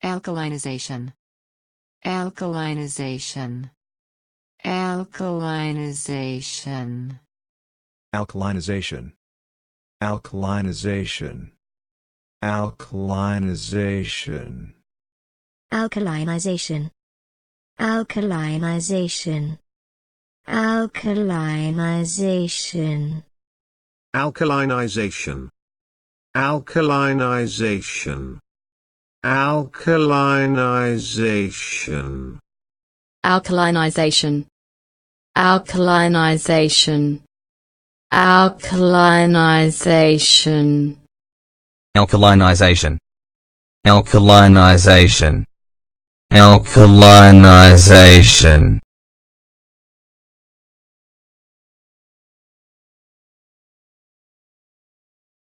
alkalinization, alkalinization, alkalinization, alkalinization, alkalinization, alkalinization, alkalinization, alkalinization, alkalinization, alkalinization, alkalinization, alkalinization, alkalinization, alkalinization, alkalinization, alkalinization, alkalinization, alkalinization.